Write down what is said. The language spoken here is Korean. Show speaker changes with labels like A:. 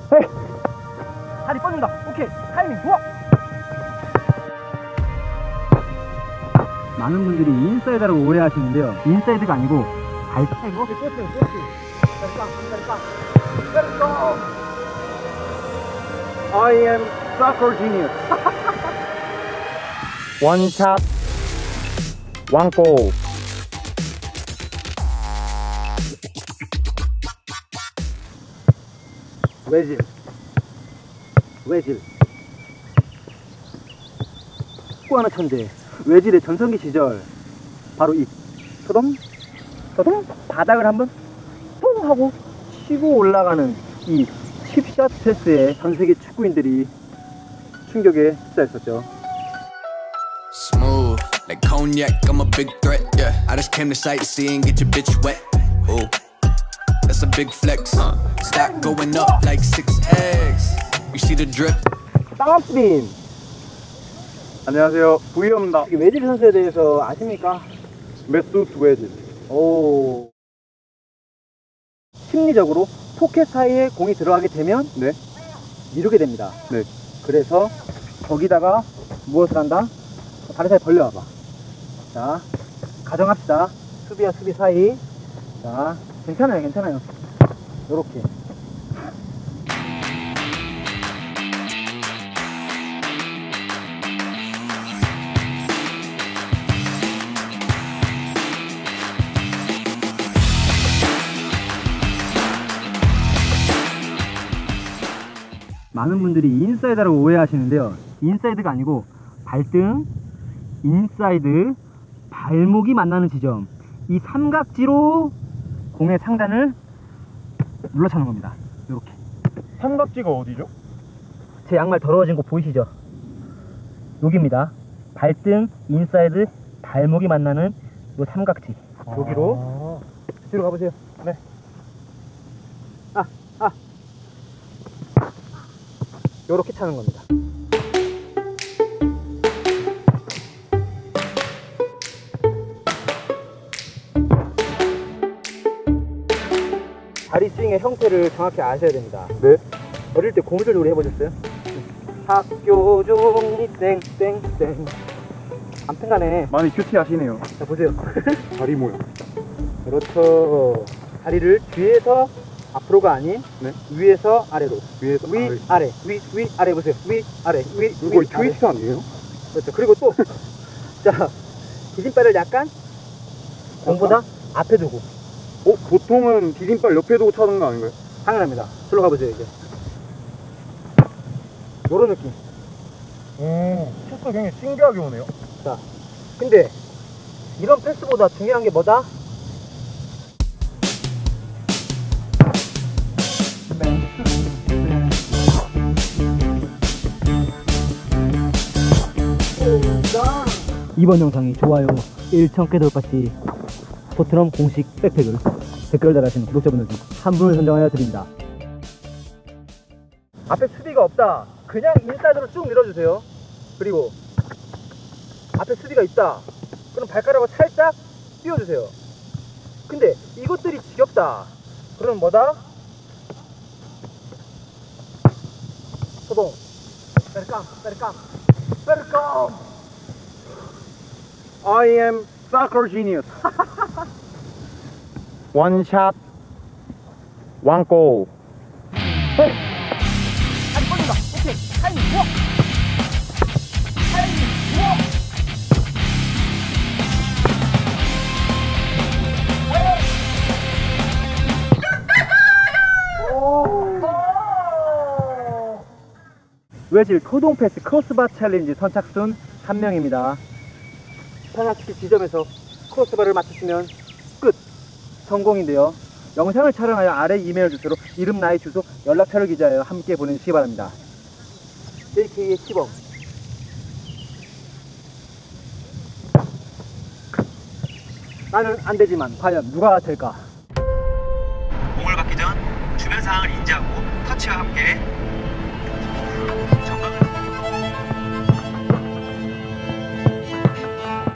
A: 헤이! 다리 뻗는다. 오케이. 타이밍 좋아. 많은 분들이 인사이드라고 오해하시는데요. 인사이드가 아니고 발차기고.
B: I am soccer genius. One shot, one goal.
A: 외질 축구하는 천재 외질의 전성기 시절 바로 이 서동 바닥을 한번 뽕 하고 치고 올라가는 이 칩샷 패스에 전세계 축구인들이 충격에 휩싸였었죠.
C: Smooth like cognac, I'm a big threat. Yeah, I just came to sightsee and get your bitch wet. Ooh, that's a big flex. Stock going up like 6 eggs. You see the drip?
A: 땅스빈
B: 안녕하세요, 부이엄입니다.
A: 외질 선수에 대해서 아십니까?
B: 메소트 외질.
A: 오. 심리적으로 포켓 사이에 공이 들어가게 되면
B: 네.
A: 미루게 됩니다.
B: 네.
A: 그래서 거기다가 무엇을 한다? 다리 사이 벌려와봐. 자, 가정합시다. 수비와 수비 사이. 자, 괜찮아요. 요렇게. 많은 분들이 인사이드라고 오해하시는데요. 인사이드가 아니고 발등, 인사이드, 발목이 만나는 지점, 이 삼각지로 공의 상단을 눌러차는 겁니다. 이렇게.
B: 삼각지가 어디죠?
A: 제 양말 더러워진 거 보이시죠? 여기입니다. 발등, 인사이드, 발목이 만나는 이 삼각지. 여기로 뒤로 가보세요.
B: 네.
A: 요렇게 차는 겁니다. 다리 스윙의 형태를 정확히 아셔야 됩니다.
B: 네.
A: 어릴 때 고무줄 놀이 해보셨어요? 학교 종이 땡땡땡. 아무튼간에
B: 많이 큐티하시네요.
A: 자 보세요.
B: 다리 모양.
A: 그렇죠. 다리를 뒤에서 앞으로가 아닌
B: 네.
A: 위에서 아래로.
B: 위에서
A: 위 아래 위 아래 보세요. 위 아래 위
B: 이거
A: 위 아래.
B: 트위스트 아니에요?
A: 그렇죠. 그리고 또 자 디딤발을 약간 공보다 앞에 두고.
B: 보통은 디딤발 옆에 두고 차는 거 아닌가요?
A: 당연합니다. 저로 가보세요 이제. 요런 느낌.
B: 패스 굉장히 신기하게 오네요.
A: 자, 근데 이런 패스보다 중요한 게 뭐다? 이번 영상이 좋아요 1000개 돌파 시 토트넘 공식 백팩을 댓글을 달아주신 구독자분들 중 한 분을 선정하여 드립니다. 앞에 수비가 없다. 그냥 인사이드로 쭉 밀어주세요. 그리고 앞에 수비가 있다. 그럼 발가락을 살짝 띄워주세요. 근데 이것들이 지겹다. 그럼 뭐다? 소동. 베르깡.
B: I am soccer genius. One shot, one goal.
A: 헤이! 다리 뻗는다. 오케이. 타이밍 좋아. 외질 코동 패스 크로스바 챌린지 선착순 1명입니다. 편하시키 지점에서 크로스바를 맞추시면 끝! 성공인데요. 영상을 촬영하여 아래 이메일 주소로 이름, 나이, 주소, 연락처를 기재하여 함께 보내주시기 바랍니다. JK의 시범. 나는 안되지만 과연 누가 될까?
D: 공을 받기 전 주변 상황을 인지하고 터치와 함께